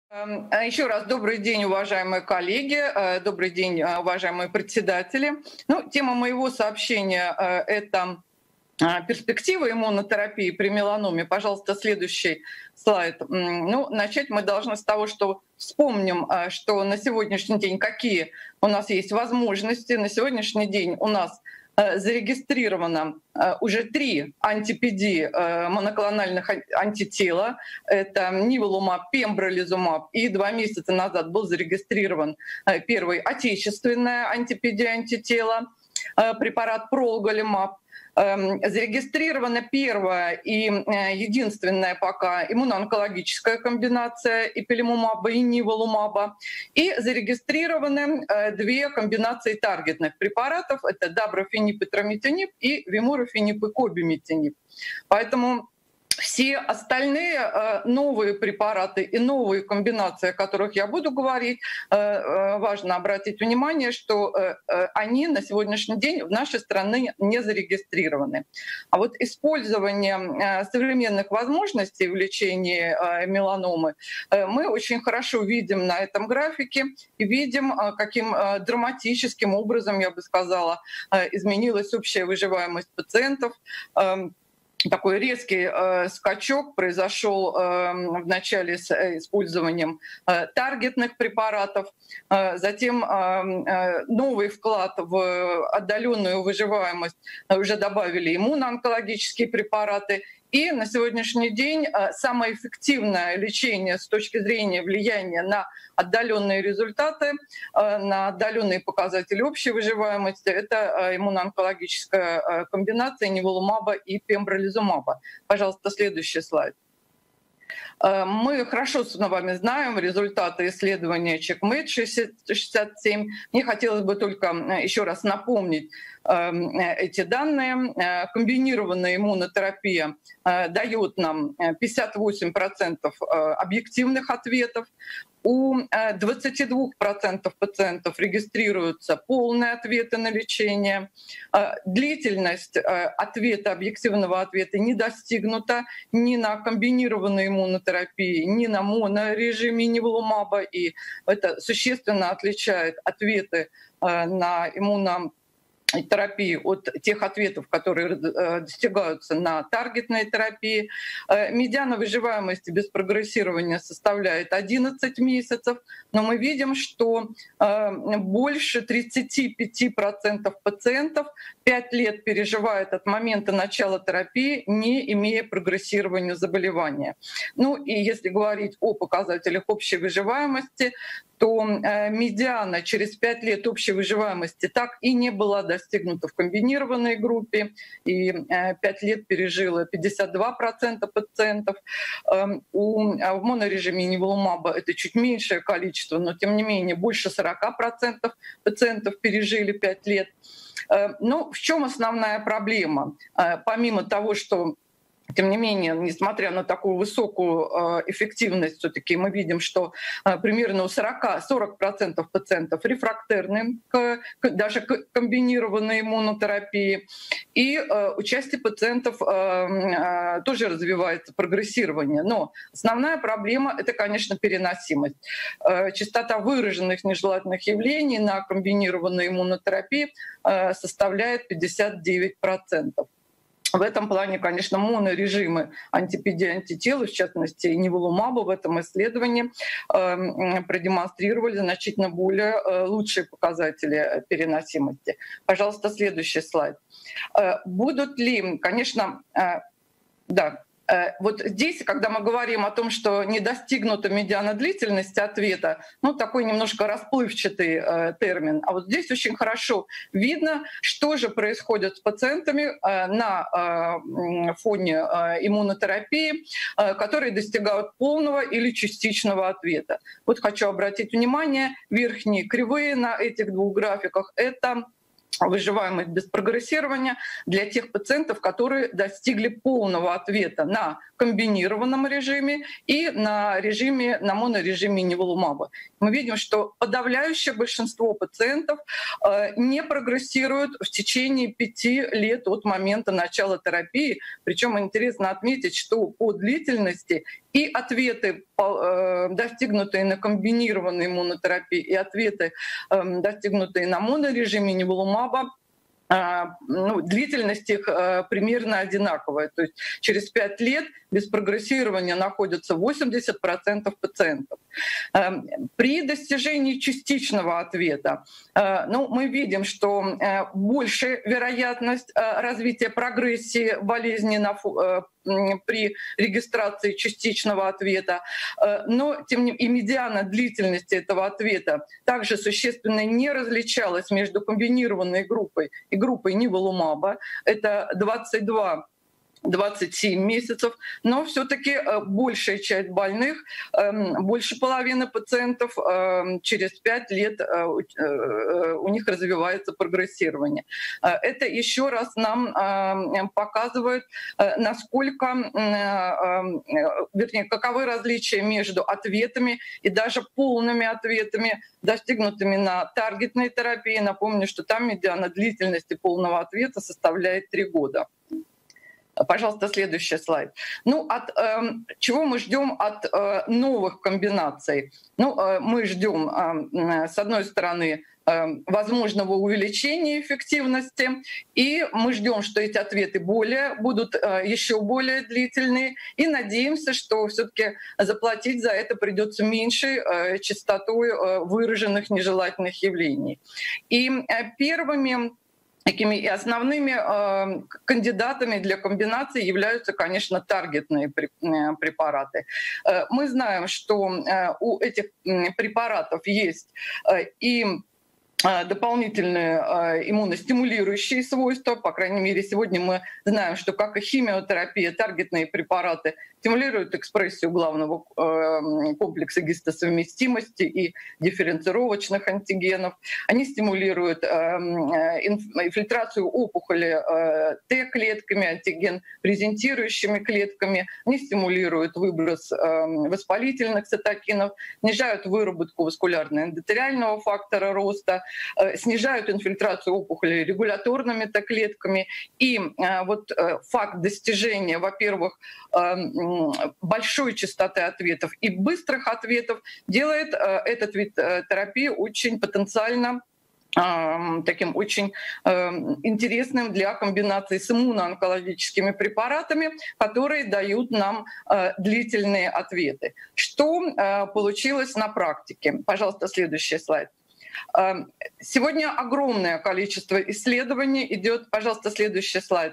Еще раз добрый день, уважаемые коллеги, добрый день, уважаемые председатели. Ну, тема моего сообщения это перспективы иммунотерапии при меланоме. Пожалуйста, следующий слайд. Ну, начать мы должны с того, что вспомним, что на сегодняшний день какие у нас есть возможности. На сегодняшний день у нас зарегистрировано уже 3 антипедии моноклональных антитела. Это ниволумаб, пембролизумаб. И 2 месяца назад был зарегистрирован первый отечественное антипедия антитела, препарат пролголимаб. Зарегистрирована первая и единственная пока иммуноонкологическая комбинация ипилимумаба и ниволумаба. И зарегистрированы 2 комбинации таргетных препаратов. Это дабрафенип и трамитинип и вимурофенип и кобимитинип. Поэтому все остальные новые препараты и новые комбинации, о которых я буду говорить, важно обратить внимание, что они на сегодняшний день в нашей стране не зарегистрированы. А вот использование современных возможностей в лечении меланомы мы очень хорошо видим на этом графике и видим, каким драматическим образом, я бы сказала, изменилась общая выживаемость пациентов. Такой резкий скачок произошел в начале с использованием таргетных препаратов, затем новый вклад в отдаленную выживаемость уже добавили иммуноонкологические препараты. И на сегодняшний день самое эффективное лечение с точки зрения влияния на отдаленные результаты, на отдаленные показатели общей выживаемости — это иммуноонкологическая комбинация ниволумаба и пембролизумаба. Пожалуйста, следующий слайд. Мы хорошо с вами знаем результаты исследования CheckMate-67. Мне хотелось бы только еще раз напомнить эти данные. Комбинированная иммунотерапия дает нам 58% объективных ответов. У 22% пациентов регистрируются полные ответы на лечение. Длительность ответа, объективного ответа не достигнута ни на комбинированной иммунотерапии, ни на монорежиме ниволумаба. И это существенно отличает ответы на иммунотерапии от тех ответов, которые достигаются на таргетной терапии. Медиана выживаемости без прогрессирования составляет 11 месяцев, но мы видим, что больше 35% пациентов 5 лет переживают от момента начала терапии, не имея прогрессирования заболевания. Ну и если говорить о показателях общей выживаемости, то медиана через 5 лет общей выживаемости так и не была достигнута в комбинированной группе, и 5 лет пережило 52% пациентов. В монорежиме ниволумаба это чуть меньшее количество, но тем не менее больше 40% пациентов пережили 5 лет. Но в чем основная проблема? Помимо того, что тем не менее, несмотря на такую высокую эффективность, все-таки мы видим, что примерно у 40% пациентов рефрактерны даже к комбинированной иммунотерапии. И у части пациентов тоже развивается прогрессирование. Но основная проблема — это, конечно, переносимость. Частота выраженных нежелательных явлений на комбинированной иммунотерапии составляет 59%. В этом плане, конечно, монорежимы антипедии антител, в частности, ниволумаба в этом исследовании продемонстрировали значительно более лучшие показатели переносимости. Пожалуйста, следующий слайд. Будут ли, конечно, да, вот здесь, когда мы говорим о том, что не достигнута медиана длительности ответа, ну, такой немножко расплывчатый термин. А вот здесь очень хорошо видно, что же происходит с пациентами на фоне иммунотерапии, которые достигают полного или частичного ответа. Вот хочу обратить внимание, верхние кривые на этих 2 графиках — это выживаемость без прогрессирования для тех пациентов, которые достигли полного ответа на комбинированном режиме и на монорежиме неволумаба. Мы видим, что подавляющее большинство пациентов не прогрессируют в течение 5 лет от момента начала терапии. Причем интересно отметить, что по длительности и ответы, достигнутые на комбинированной иммунотерапии, и ответы, достигнутые на монорежиме неволумаба, длительность их примерно одинаковая. То есть через 5 лет без прогрессирования находятся 80% пациентов. При достижении частичного ответа мы видим, что большая вероятность развития прогрессии болезни при регистрации частичного ответа, но тем не менее и медиана длительности этого ответа также существенно не различалась между комбинированной группой и группой неволумаба. Это 22-27 месяцев, но все-таки большая часть больных, больше половины пациентов через 5 лет у них развивается прогрессирование. Это еще раз нам показывает, каковы различия между ответами и даже полными ответами, достигнутыми на таргетной терапии. Напомню, что там медиана длительности полного ответа составляет 3 года. Пожалуйста, следующий слайд. Чего мы ждем от новых комбинаций? Мы ждем, с одной стороны, возможного увеличения эффективности, и мы ждем, что эти ответы будут еще более длительные, и надеемся, что все-таки заплатить за это придется меньшей частотой выраженных нежелательных явлений. И первыми такими и основными кандидатами для комбинации являются, конечно, таргетные препараты. Мы знаем, что у этих препаратов есть и дополнительные иммуностимулирующие свойства. По крайней мере, сегодня мы знаем, что, как и химиотерапия, таргетные препараты стимулируют экспрессию главного комплекса гистосовместимости и дифференцировочных антигенов. Они стимулируют инфильтрацию опухоли Т-клетками, антиген-презентирующими клетками. Они стимулируют выброс воспалительных цитокинов, снижают выработку васкулярно-эндотериального фактора роста, снижают инфильтрацию опухоли регуляторными Т-клетками. И факт достижения, во-первых, большой частоты ответов и быстрых ответов делает этот вид терапии очень потенциально таким очень интересным для комбинации с иммуноонкологическими препаратами, которые дают нам длительные ответы. Что получилось на практике? Пожалуйста, следующий слайд. Сегодня огромное количество исследований идет. Пожалуйста, следующий слайд.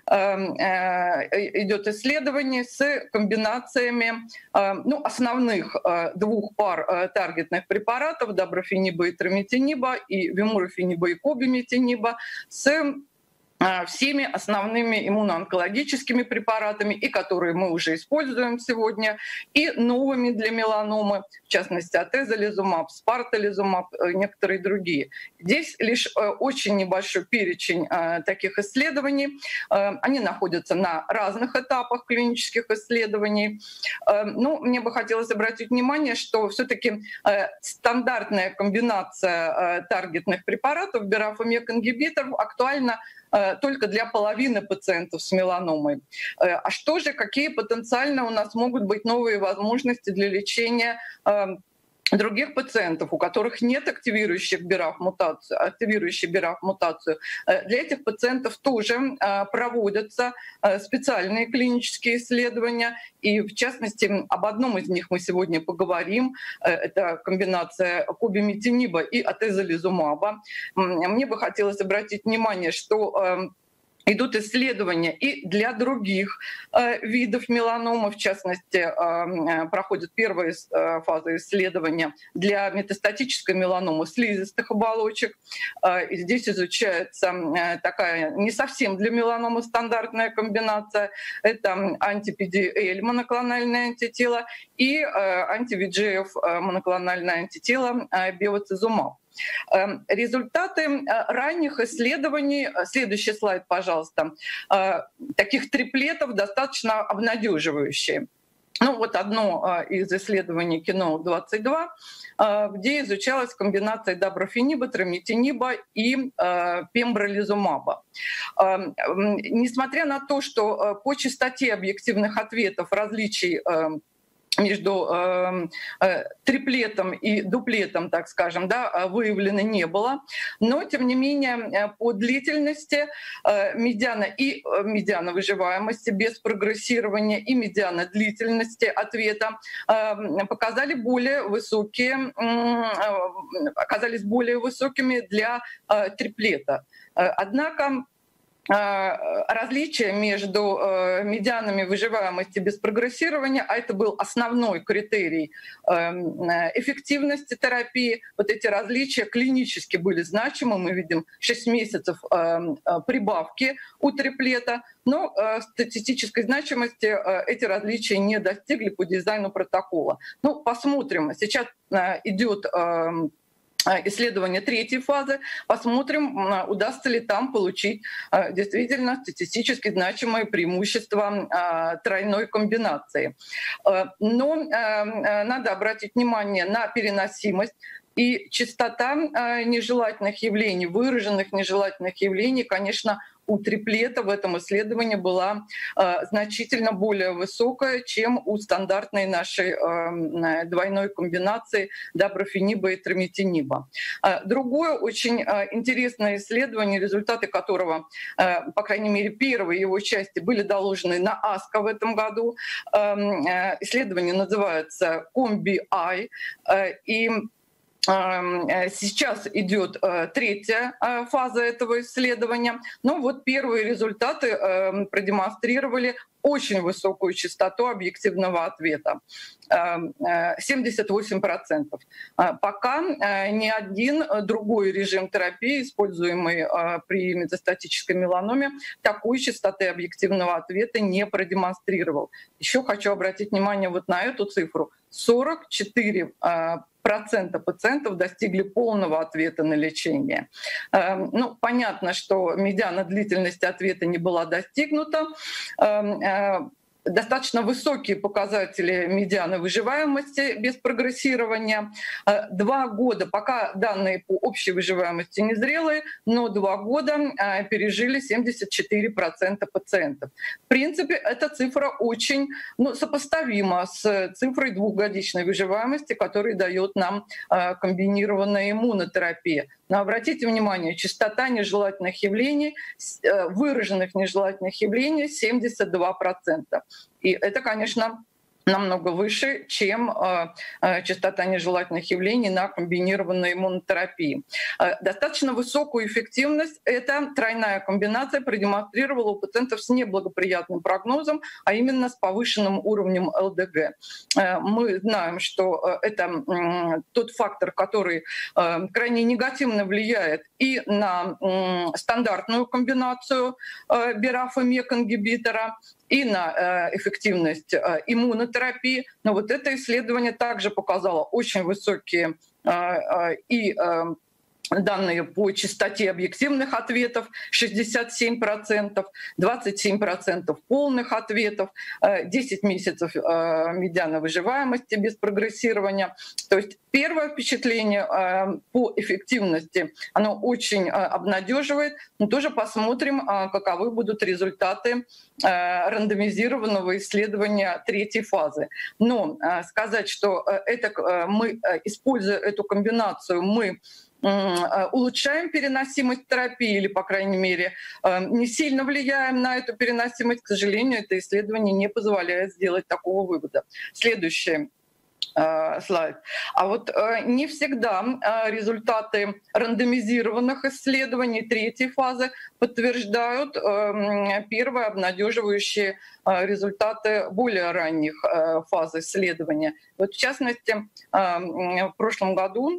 Идет исследование с комбинациями основных 2 пар таргетных препаратов доброфениба и трамитиниба и вимурофениба и кобимитиниба с всеми основными иммуноонкологическими препаратами, и которые мы уже используем сегодня, и новыми для меланомы, в частности, атезолизумаб, спартализумаб, некоторые другие. Здесь лишь очень небольшой перечень таких исследований. Они находятся на разных этапах клинических исследований. Мне бы хотелось обратить внимание, что все-таки стандартная комбинация таргетных препаратов, BRAF/MEK-ингибиторов, актуальна только для половины пациентов с меланомой. А что же, какие потенциально у нас могут быть новые возможности для лечения других пациентов, у которых нет активирующей BRAF-мутацию. Для этих пациентов тоже проводятся специальные клинические исследования. И в частности, об одном из них мы сегодня поговорим. Это комбинация кобимитиниба и атезолизумаба. Мне бы хотелось обратить внимание, что идут исследования и для других видов меланомы, в частности, проходит первая фаза исследования для метастатической меланомы слизистых оболочек. И здесь изучается такая не совсем для меланомы стандартная комбинация. Это анти-PDL моноклональное антитело и анти-VEGF моноклональное антитело бевацизумаб. Результаты ранних исследований, следующий слайд, пожалуйста, таких триплетов достаточно обнадеживающие. Ну вот одно из исследований КИНО-22, где изучалась комбинация дабрафениба, трамитиниба и пембролизумаба. Несмотря на то, что по частоте объективных ответов различий между триплетом и дуплетом, так скажем, да, выявлено не было. Но, тем не менее, по длительности медиана выживаемости без прогрессирования и медиана длительности ответа оказались более высокими для триплета. Однако различия между медианами выживаемости без прогрессирования, а это был основной критерий эффективности терапии, вот эти различия клинически были значимы, мы видим 6 месяцев прибавки у триплета, но статистической значимости эти различия не достигли по дизайну протокола. Ну, посмотрим, сейчас идет исследование третьей фазы. Посмотрим, удастся ли там получить действительно статистически значимое преимущество тройной комбинации. Но надо обратить внимание на переносимость. И частота нежелательных явлений, выраженных нежелательных явлений, конечно, у триплета в этом исследовании была значительно более высокая, чем у стандартной нашей двойной комбинации дабрафениба и трамитиниба. Другое очень интересное исследование, результаты которого, по крайней мере, первой его части были доложены на АСКО в этом году. Исследование называется COMBI, и сейчас идет третья фаза этого исследования. Но вот первые результаты продемонстрировали очень высокую частоту объективного ответа — 78%. Пока ни один другой режим терапии, используемый при метастатической меланоме, такой частоты объективного ответа не продемонстрировал. Еще хочу обратить внимание вот на эту цифру. 44% пациентов достигли полного ответа на лечение. Ну, понятно, что медиана длительности ответа не была достигнута. Достаточно высокие показатели медианы выживаемости без прогрессирования. 2 года, пока данные по общей выживаемости незрелые, но 2 года пережили 74% пациентов. В принципе, эта цифра очень сопоставима с цифрой 2-годичной выживаемости, которую дает нам комбинированная иммунотерапия. Но обратите внимание, частота нежелательных явлений, выраженных нежелательных явлений 72%. И это, конечно, намного выше, чем частота нежелательных явлений на комбинированной иммунотерапии. Достаточно высокую эффективность эта тройная комбинация продемонстрировала у пациентов с неблагоприятным прогнозом, а именно с повышенным уровнем ЛДГ. Мы знаем, что это тот фактор, который крайне негативно влияет и на стандартную комбинацию BRAF и MEK-ингибитора, и на эффективность иммунотерапии. Но вот это исследование также показало очень высокие данные по частоте объективных ответов — 67%, 27% полных ответов, 10 месяцев медиана выживаемости без прогрессирования. То есть первое впечатление по эффективности, оно очень обнадеживает. Но тоже посмотрим, каковы будут результаты рандомизированного исследования третьей фазы. Но сказать, что мы, используя эту комбинацию, мы улучшаем переносимость терапии или, по крайней мере, не сильно влияем на эту переносимость, к сожалению, это исследование не позволяет сделать такого вывода. Следующий слайд. А вот не всегда результаты рандомизированных исследований третьей фазы подтверждают первые обнадеживающие результаты более ранних фаз исследования. Вот в частности, в прошлом году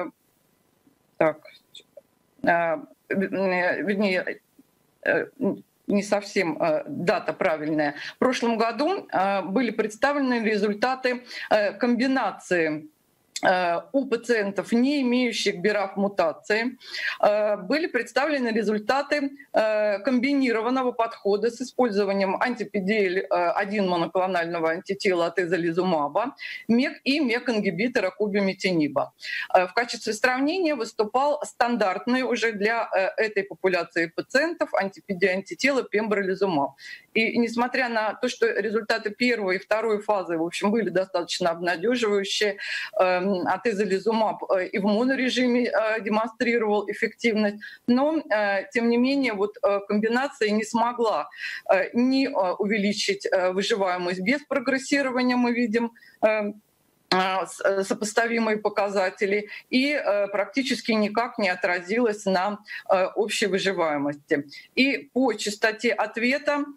вернее, не совсем дата правильная. В прошлом году были представлены результаты комбинации у пациентов, не имеющих BRAF-мутации, были представлены результаты комбинированного подхода с использованием анти-PDL-1 моноклонального антитела атезолизумаба, МЕК и МЕК-ингибитора кубиметиниба. В качестве сравнения выступал стандартный уже для этой популяции пациентов анти-PD-антитело пембролизумаб. И несмотря на то, что результаты первой и второй фазы, в общем, были достаточно обнадеживающие, атезолизумаб и в монорежиме демонстрировал эффективность, но, тем не менее, вот комбинация не смогла ни увеличить выживаемость без прогрессирования, мы видим, сопоставимые показатели, и практически никак не отразилось на общей выживаемости. И по частоте ответа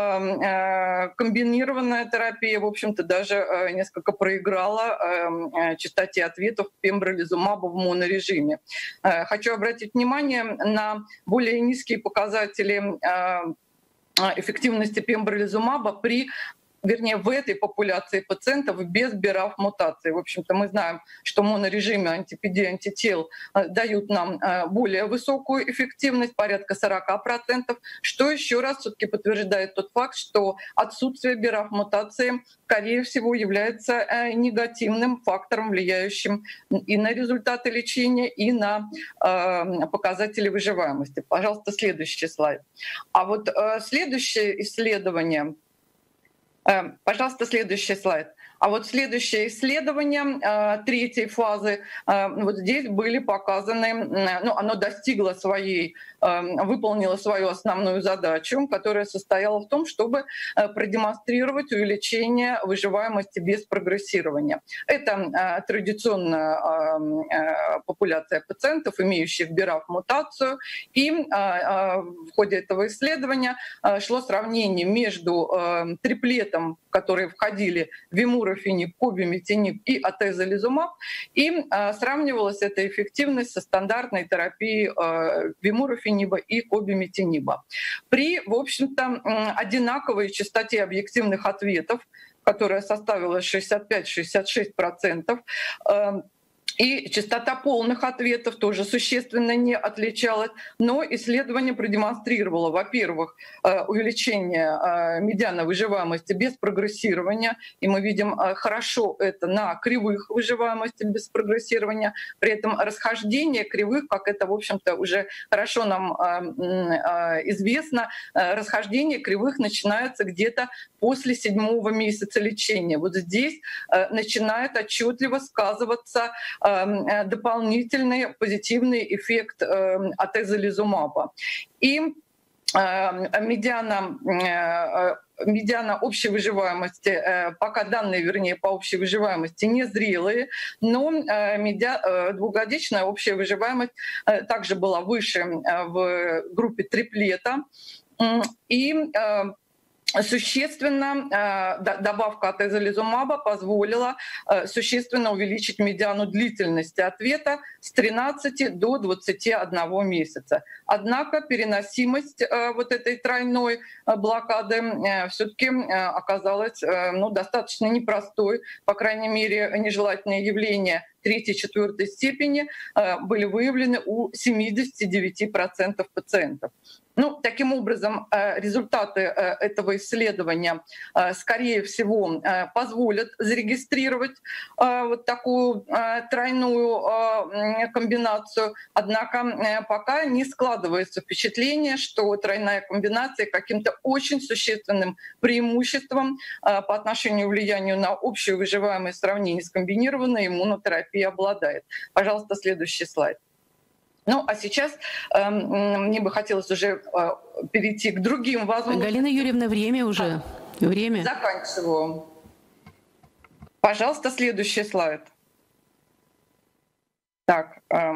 комбинированная терапия, в общем-то, даже несколько проиграла частоте ответов пембролизумаба в монорежиме. Хочу обратить внимание на более низкие показатели эффективности пембролизумаба в этой популяции пациентов без BRAF-мутации. В общем-то, мы знаем, что монорежимы анти-PD-антител дают нам более высокую эффективность, порядка 40%, что еще раз все-таки подтверждает тот факт, что отсутствие BRAF-мутации, скорее всего, является негативным фактором, влияющим и на результаты лечения, и на показатели выживаемости. Пожалуйста, следующий слайд. А вот следующее исследование. Пожалуйста, следующий слайд. А вот следующее исследование третьей фазы, вот здесь были показаны, ну, оно достигло выполнило свою основную задачу, которая состояла в том, чтобы продемонстрировать увеличение выживаемости без прогрессирования. Это традиционная популяция пациентов, имеющих BRAF-мутацию, и в ходе этого исследования шло сравнение между триплетом, в который входили вимурофениб, кубиметиниб и атезолизумаб, и сравнивалась эта эффективность со стандартной терапией вимурофениба и кубиметиниба. При, в общем-то, одинаковой частоте объективных ответов, которая составила 65-66%, и частота полных ответов тоже существенно не отличалась, но исследование продемонстрировало, во-первых, увеличение медиана выживаемости без прогрессирования, и мы видим хорошо это на кривых выживаемости без прогрессирования, при этом расхождение кривых, как это, в общем-то, уже хорошо нам известно, расхождение кривых начинается где-то после 7-го месяца лечения. Вот здесь начинает отчетливо сказываться дополнительный позитивный эффект атезолизумаба. И медиана общей выживаемости, пока данные, вернее, по общей выживаемости не зрелые, но двухгодичная общая выживаемость также была выше в группе триплета. И существенно добавка атезолизумаба позволила существенно увеличить медиану длительности ответа с 13 до 21 месяца. Однако переносимость вот этой тройной блокады все-таки оказалась достаточно непростой, по крайней мере, нежелательные явления 3-4 степени были выявлены у 79% пациентов. Таким образом, результаты этого исследования, скорее всего, позволят зарегистрировать вот такую тройную комбинацию. Однако пока не складывается впечатление, что тройная комбинация каким-то очень существенным преимуществом по отношению к влиянию на общую выживаемость в сравнении с комбинированной иммунотерапией обладает. Пожалуйста, следующий слайд. А сейчас мне бы хотелось уже перейти к другим возможностям. Галина Юрьевна, время уже. Время. Заканчиваю. Пожалуйста, следующий слайд. Так,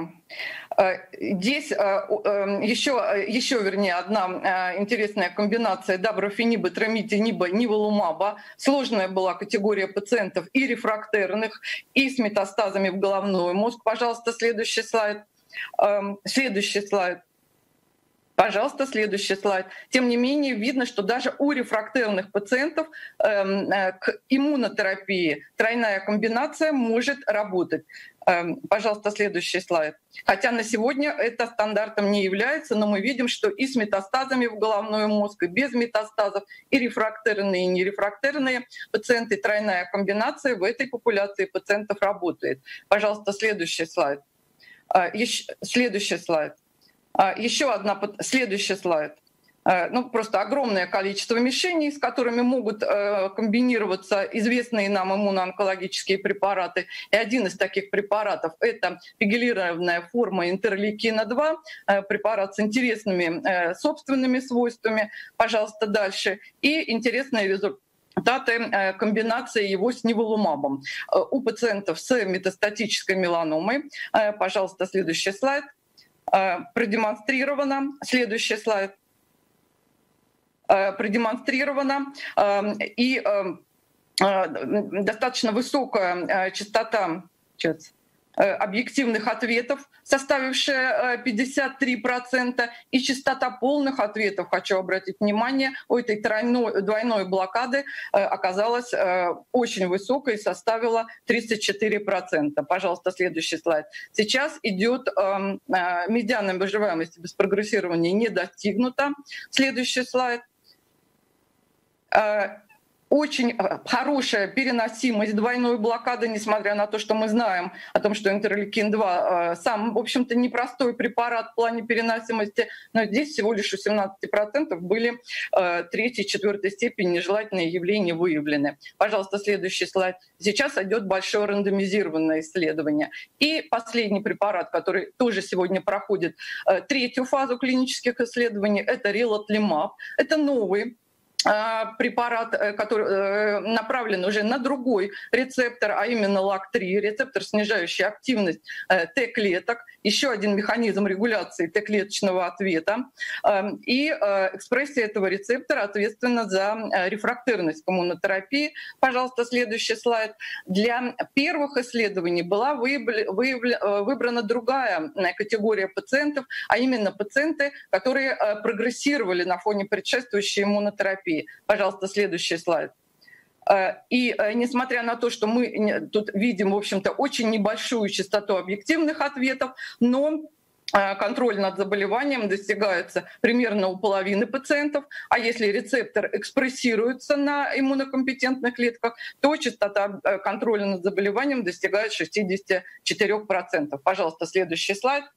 здесь еще, вернее, одна интересная комбинация даброфениба, трамитиниба, ниволумаба. Сложная была категория пациентов и рефрактерных, и с метастазами в головной мозг. Пожалуйста, следующий слайд. Следующий слайд. Пожалуйста, следующий слайд. Тем не менее, видно, что даже у рефрактерных пациентов к иммунотерапии тройная комбинация может работать. Пожалуйста, следующий слайд. Хотя на сегодня это стандартом не является, но мы видим, что и с метастазами в головной мозг, и без метастазов, и рефрактерные, и нерефрактерные пациенты, тройная комбинация в этой популяции пациентов работает. Пожалуйста, следующий слайд. Следующий слайд. Следующий слайд. Просто огромное количество мишеней, с которыми могут комбинироваться известные нам иммуноонкологические препараты. И один из таких препаратов — это пегилированная форма интерлейкина-2, препарат с интересными собственными свойствами. Пожалуйста, дальше. И интересные результаты комбинации его с ниволумабом у пациентов с метастатической меланомой. Пожалуйста, следующий слайд. Продемонстрировано. Следующий слайд. Продемонстрировано и достаточно высокая частота объективных ответов, составившая 53%, и частота полных ответов, хочу обратить внимание, у этой двойной блокады оказалась очень высокой и составила 34%. Пожалуйста, следующий слайд. Сейчас идет медиана выживаемости без прогрессирования не достигнута. Следующий слайд. Очень хорошая переносимость двойной блокады, несмотря на то, что мы знаем о том, что интерлейкин-2 сам, в общем-то, непростой препарат в плане переносимости, но здесь всего лишь у 17% были третьей и четвертой степени нежелательные явления выявлены. Пожалуйста, следующий слайд. Сейчас идет большое рандомизированное исследование. И последний препарат, который тоже сегодня проходит третью фазу клинических исследований, это релатлимаб. Это новый препарат, который направлен уже на другой рецептор, а именно LAG3, рецептор, снижающий активность Т-клеток, еще один механизм регуляции Т-клеточного ответа. И экспрессия этого рецептора ответственна за рефрактерность иммунотерапии. Пожалуйста, следующий слайд. Для первых исследований была выбрана другая категория пациентов, а именно пациенты, которые прогрессировали на фоне предшествующей иммунотерапии. Пожалуйста, следующий слайд. И несмотря на то, что мы тут видим, в общем-то, очень небольшую частоту объективных ответов, но контроль над заболеванием достигается примерно у половины пациентов, а если рецептор экспрессируется на иммунокомпетентных клетках, то частота контроля над заболеванием достигает 64%. Пожалуйста, следующий слайд.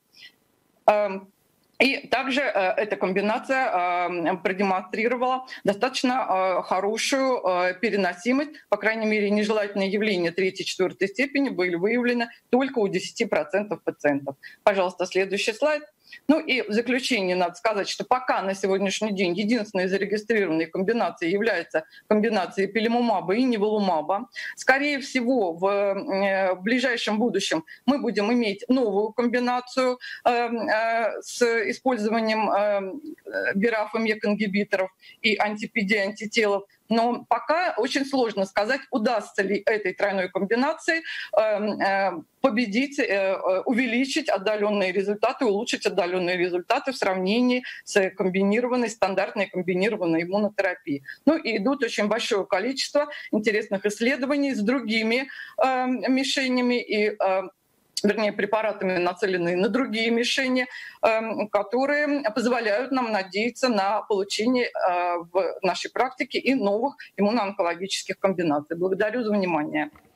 И также эта комбинация продемонстрировала достаточно хорошую переносимость, по крайней мере, нежелательные явления третьей и четвертой степени были выявлены только у 10% пациентов. Пожалуйста, следующий слайд. Ну и в заключение надо сказать, что пока на сегодняшний день единственной зарегистрированной комбинацией является комбинация пилимумаба и ниволумаба. Скорее всего, в ближайшем будущем мы будем иметь новую комбинацию с использованием BRAF и MEK-ингибиторов и антителов. Но пока очень сложно сказать, удастся ли этой тройной комбинации победить, увеличить отдаленные результаты, улучшить отдаленные результаты в сравнении с комбинированной, стандартной комбинированной иммунотерапией. Ну и идут очень большое количество интересных исследований с другими мишенями и вернее, препаратами, нацеленные на другие мишени, которые позволяют нам надеяться на получение в нашей практике и новых иммуноонкологических комбинаций. Благодарю за внимание.